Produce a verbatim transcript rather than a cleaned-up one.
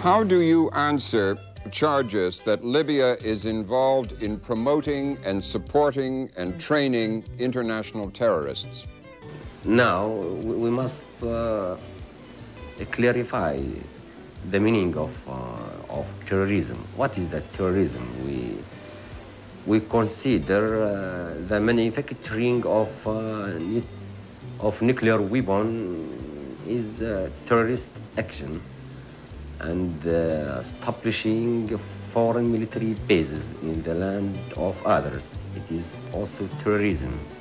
How do you answer charges that Libya is involved in promoting and supporting and training international terrorists? Now, we must uh, clarify the meaning of, uh, of terrorism. What is that terrorism? We, we consider uh, the manufacturing of, uh, of nuclear weapon is uh, terrorist action, and uh, establishing foreign military bases in the land of others. It is also terrorism.